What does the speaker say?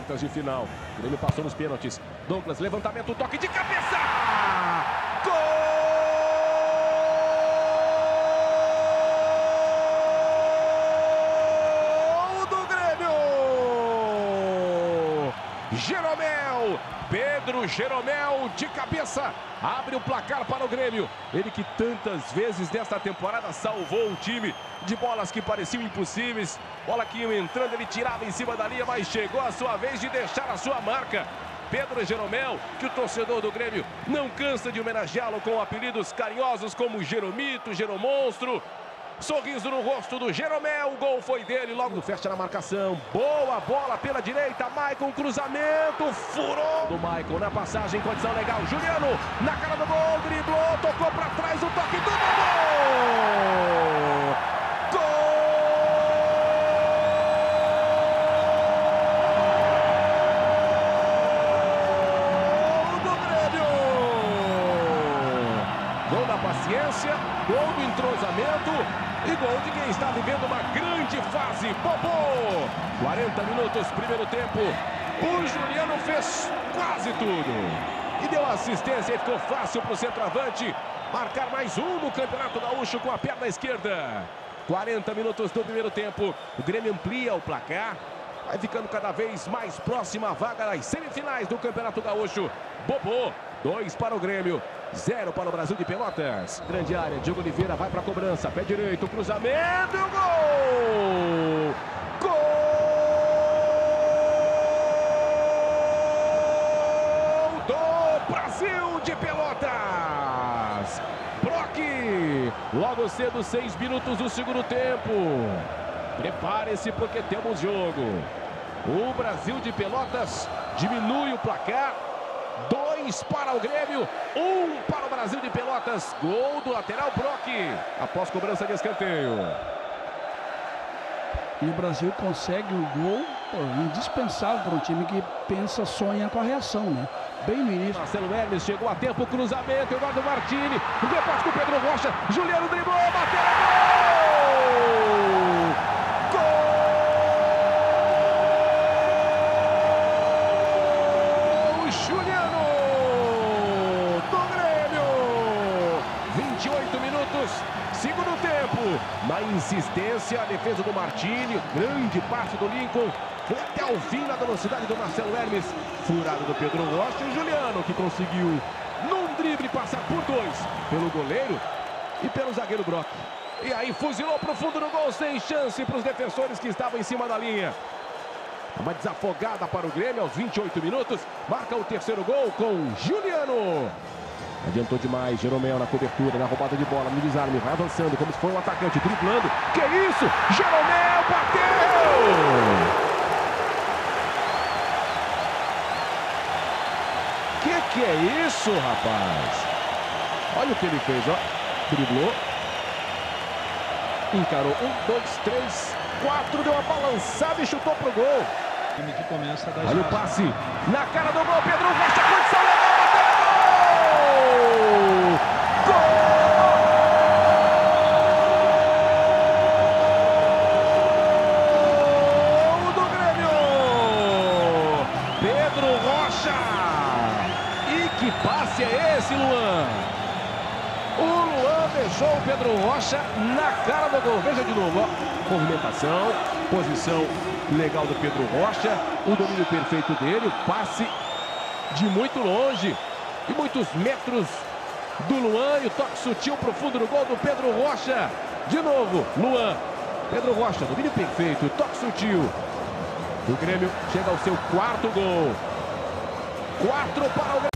quartas de final. O Grêmio passou nos pênaltis. Douglas, levantamento, toque de cabeça! Gol do Grêmio! Jeromel, Pedro Jeromel de cabeça, abre o placar para o Grêmio. Ele que tantas vezes nesta temporada salvou o time de bolas que pareciam impossíveis. Bola que ia entrando, ele tirava em cima da linha, mas chegou a sua vez de deixar a sua marca. Pedro Jeromel, que o torcedor do Grêmio não cansa de homenageá-lo com apelidos carinhosos como Jeromito, Jeromonstro. Sorriso no rosto do Jeromel, o gol foi dele, logo fecha na marcação. Boa bola pela direita, Maicon, cruzamento, furou do Maicon na passagem, condição legal. Juliano, na cara do gol, driblou, tocou para trás, o toque do gol! Gol da paciência, gol do entrosamento e gol de quem está vivendo uma grande fase. Bobô! 40 minutos, primeiro tempo. O Juliano fez quase tudo. E deu assistência e ficou fácil para o centroavante marcar mais um no Campeonato Gaúcho com a perna esquerda. 40 minutos do primeiro tempo. O Grêmio amplia o placar. Vai ficando cada vez mais próxima a vaga das semifinais do Campeonato Gaúcho. Bobô, 2 para o Grêmio, 0 para o Brasil de Pelotas. Grande área, Diogo Oliveira vai para a cobrança, pé direito, cruzamento, gol! Gol do Brasil de Pelotas! Brock, logo cedo, 6 minutos do segundo tempo. Prepare-se porque temos jogo. O Brasil de Pelotas diminui o placar. 2 para o Grêmio, 1 para o Brasil de Pelotas. Gol do lateral Brock, após cobrança de escanteio. E o Brasil consegue o gol, indispensável para um time que pensa, sonha com a reação, né? Bem no início. Marcelo Hermes chegou a tempo, cruzamento, Eduardo Martini, o debote com o Pedro Rocha, Juliano driblou, bateu, gol! Gol! Juliano do Grêmio! 28 minutos, segundo tempo. Na insistência, a defesa do Martini, grande passe do Lincoln. Foi até o fim na velocidade do Marcelo Hermes. Furado do Pedro Rocha e o Juliano, que conseguiu, num drible, passar por 2 pelo goleiro e pelo zagueiro Brock. E aí fuzilou para o fundo do gol, sem chance para os defensores que estavam em cima da linha. Uma desafogada para o Grêmio aos 28 minutos. Marca o terceiro gol com Juliano. Adiantou demais, Jeromel na cobertura, na roubada de bola, no desarme, vai avançando como se fosse um atacante, driblando. Que isso? Jeromel bateu! Que é isso, rapaz? Olha o que ele fez, ó. Driblou. Encarou 1, 2, 3, 4, deu uma balançada e chutou pro gol. Olha o passe na cara do gol, Pedro Rocha, condição legal, bateu! Gol do Grêmio! Pedro Rocha! Que passe é esse, Luan? O Luan deixou o Pedro Rocha na cara do gol. Veja de novo, ó. Movimentação, posição legal do Pedro Rocha, o domínio perfeito dele, o passe de muito longe e muitos metros do Luan e o toque sutil pro fundo do gol do Pedro Rocha. De novo, Luan, Pedro Rocha, domínio perfeito, toque sutil. O Grêmio chega ao seu quarto gol. 4 para o Grêmio.